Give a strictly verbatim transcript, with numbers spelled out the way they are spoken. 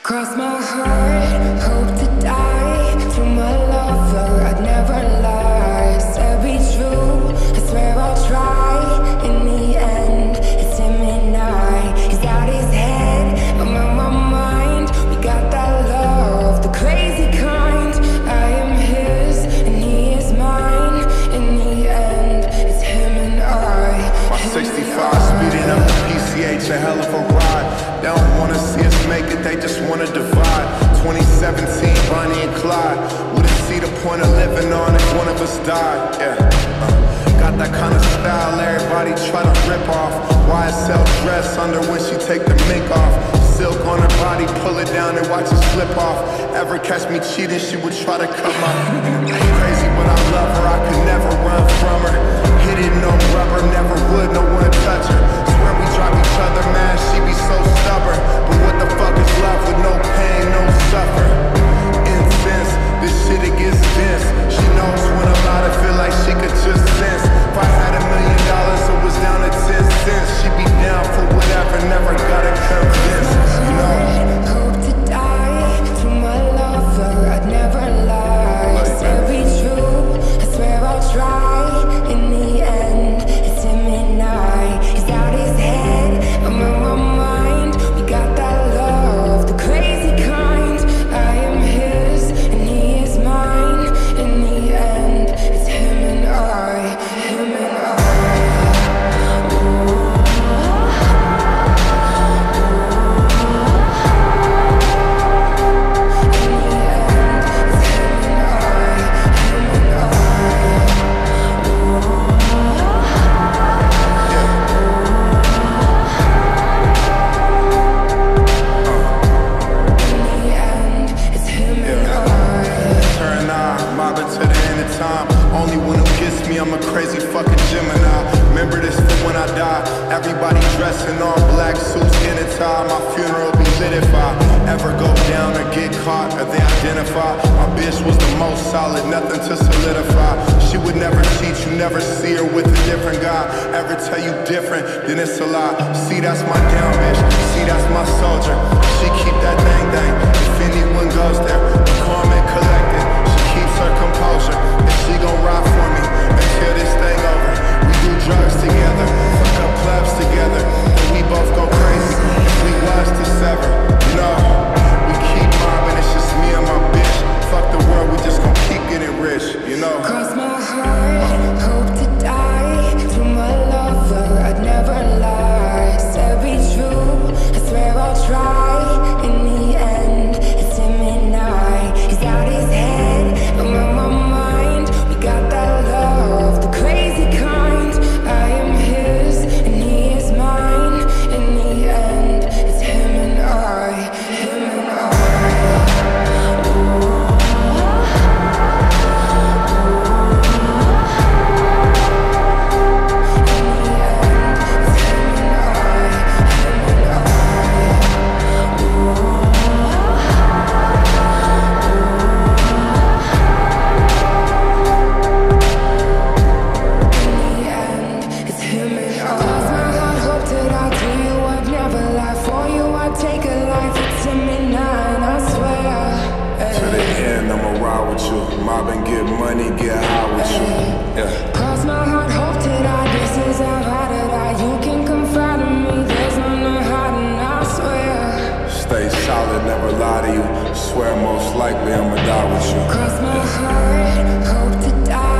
Cross my heart, hope to die. To my lover, I'd never lie. Said be true, I swear I'll try. In the end, it's him and I. He's out his head, I'm on my mind. We got that love, the crazy kind. I am his, and he is mine. In the end, it's him and I. My sixty-five speeding up the P C H, a hell of a ride. They don't wanna see us make it, they just wanna divide. Twenty seventeen, Bonnie and Clyde. Wouldn't see the point of living on if one of us died. Yeah, uh, got that kind of style everybody try to rip off. Y S L dress under when she take the mink off. Silk on her body, pull it down and watch it slip off. Ever catch me cheating, she would try to come up. Crazy, but I love her, I could never run from her. Hit it, no rubber, never would, no one touch her. Swear we drive each other mad, she be so stubborn. But what the fuck is love with no pain, no suffer? Incense, this shit it gets dense. She knows when I'm out, I feel like she could just sense. If I had a million dollars, it was down to ten cents. She be down for whatever, never gotta convince, you know. Hope to die. To my lover, I'd never lie. Said be true, I swear I'll try. In the end, it's him and I. He's out his head, I'm on my mind. We got that love, the crazy kind. I am his, and he is mine. In the end, it's him and I. Him and I. Only one who gets me, I'm a crazy fucking Gemini. Remember this for when I die. Everybody dressed in all black suits in a tie. My funeral be lit if I ever go down or get caught or they identify. My bitch was the most solid, nothing to solidify. She would never cheat, you never see her with a different guy. Ever tell you different, then it's a lie. See, that's my down bitch, see, that's my soldier. She keep that thing thing, if anyone goes there, calm and collected. She keeps her composure, and she gon' ride for me until this thing over. We do drugs together, fuck up clubs together, and we both go crazy if we was to sever. You know, we keep mobbing, it's just me and my bitch. Fuck the world, we just gon' keep getting rich, you know. Cross my heart, hope to die. To my lover, I'd never lie. Said be true, I swear I'll try. In the end, it's him and I. He's out his head, I'm on my mind. We got that love, the crazy kind. I am his, and he is mine. In the end, it's him and I. Him and I. Mob and get money, get high with you. Yeah. Cross my heart, hope to die. This is how hard to die. You can confide in me. There's no hiding, I swear. Stay solid, never lie to you. Swear most likely I'ma die with you. Cross my heart, hope to die.